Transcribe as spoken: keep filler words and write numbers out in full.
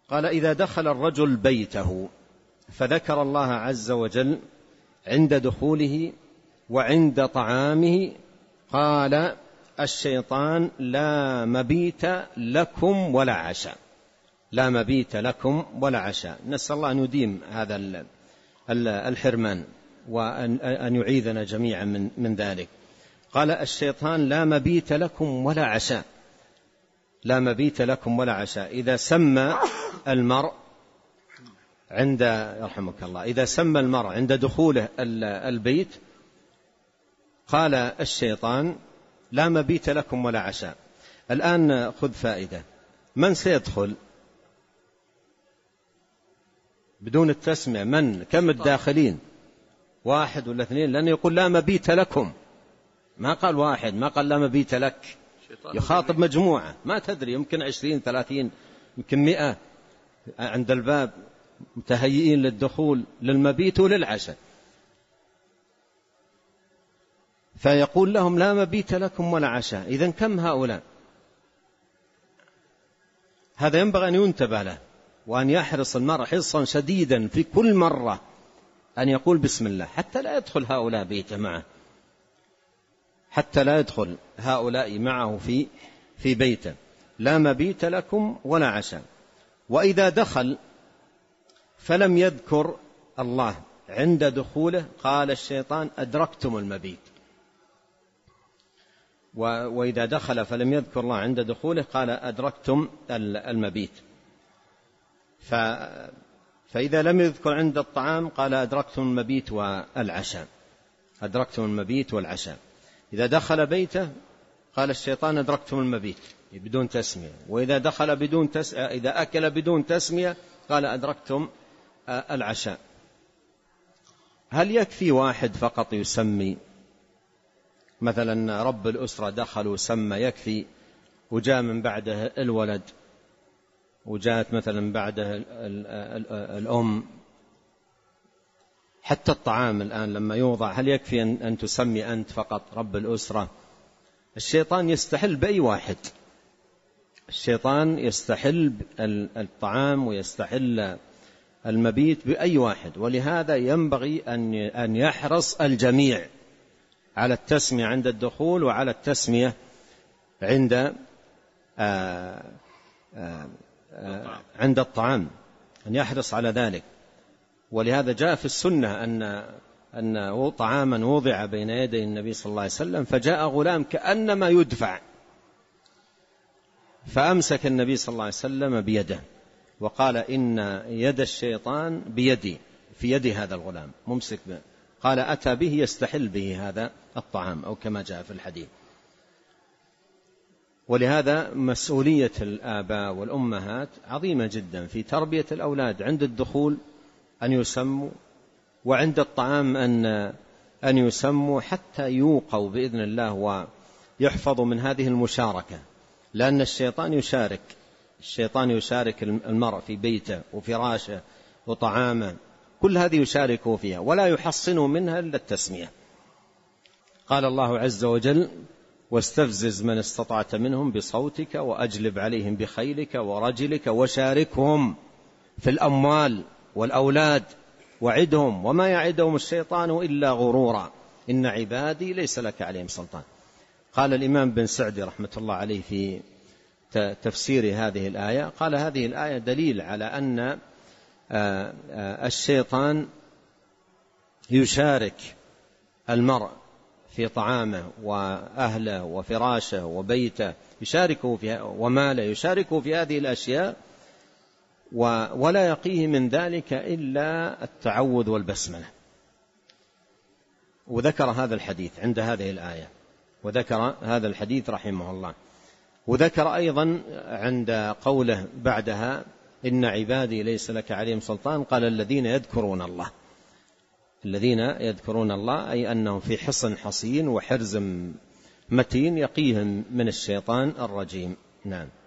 قال: إذا دخل الرجل بيته فذكر الله عز وجل عند دخوله وعند طعامه، قال الشيطان: لا مبيت لكم ولا عشاء. لا مبيت لكم ولا عشاء. نسأل الله أن يديم هذا الحرمان وأن يعيذنا جميعا من, من ذلك. قال الشيطان: لا مبيت لكم ولا عشاء. لا مبيت لكم ولا عشاء. إذا سمى المرء عند يرحمك الله إذا سمى المرء عند دخوله البيت قال الشيطان: لا مبيت لكم ولا عشاء. الآن خذ فائدة: من سيدخل بدون التسمية؟ من كم الداخلين؟ واحد ولا اثنين؟ لأنه يقول لا مبيت لكم، ما قال واحد، ما قال لا مبيت لك، يخاطب مجموعة ما تدري، يمكن عشرين ثلاثين يمكن مئة عند الباب متهيئين للدخول للمبيت وللعشاء، فيقول لهم لا مبيت لكم ولا عشاء. إذن كم هؤلاء؟ هذا ينبغي أن ينتبه له، وأن يحرص المرء حرصا شديدا في كل مرة أن يقول بسم الله، حتى لا يدخل هؤلاء بيته معه، حتى لا يدخل هؤلاء معه في في بيته. لا مبيت لكم ولا عشاء. وإذا دخل فلم يذكر الله عند دخوله قال الشيطان: أدركتم المبيت. وإذا دخل فلم يذكر الله عند دخوله قال: أدركتم المبيت. فإذا لم يذكر عند الطعام قال: أدركتم المبيت والعشاء. أدركتم المبيت والعشاء. إذا دخل بيته قال الشيطان: أدركتم المبيت بدون تسمية. وإذا دخل بدون تس... إذا أكل بدون تسمية قال: أدركتم العشاء. هل يكفي واحد فقط يسمي؟ مثلا رب الأسرة دخل وسمى يكفي، وجاء من بعده الولد، وجاءت مثلا بعده الأم، حتى الطعام الآن لما يوضع هل يكفي أن تسمي أنت فقط رب الأسرة؟ الشيطان يستحل بأي واحد، الشيطان يستحل الطعام ويستحل المبيت بأي واحد. ولهذا ينبغي أن يحرص الجميع على التسمية عند الدخول وعلى التسمية عند آآ آآ آآ عند الطعام، أن يحرص على ذلك. ولهذا جاء في السنة أن أن طعاما وضع بين يدي النبي صلى الله عليه وسلم فجاء غلام كأنما يدفع، فأمسك النبي صلى الله عليه وسلم بيده وقال: إن يد الشيطان بيدي، في يد هذا الغلام ممسك به. قال: أتى به يستحل به هذا الطعام، أو كما جاء في الحديث. ولهذا مسؤولية الآباء والأمهات عظيمة جدا في تربية الأولاد، عند الدخول أن يسموا، وعند الطعام أن أن يسموا، حتى يوقوا بإذن الله ويحفظوا من هذه المشاركة. لأن الشيطان يشارك الشيطان يشارك المرء في بيته وفراشه وطعامه، كل هذه يشاركوا فيها ولا يحصنوا منها إلا التسمية. قال الله عز وجل: واستفزز من استطعت منهم بصوتك وأجلب عليهم بخيلك ورجلك وشاركهم في الأموال والأولاد وعدهم وما يعدهم الشيطان إلا غرورا إن عبادي ليس لك عليهم سلطان. قال الإمام بن سعدي رحمة الله عليه في تفسير هذه الآية، قال: هذه الآية دليل على أن الشيطان يشارك المرء في طعامه وأهله وفراشه وبيته، يشاركه فيها وماله، يشاركه في هذه الأشياء، ولا يقيه من ذلك إلا التعوذ والبسملة. وذكر هذا الحديث عند هذه الآية، وذكر هذا الحديث رحمه الله. وذكر أيضا عند قوله بعدها: إن عبادي ليس لك عليهم سلطان، قال: الذين يذكرون الله. الذين يذكرون الله أي أنهم في حصن حصين وحرز متين يقيهم من الشيطان الرجيم. نعم.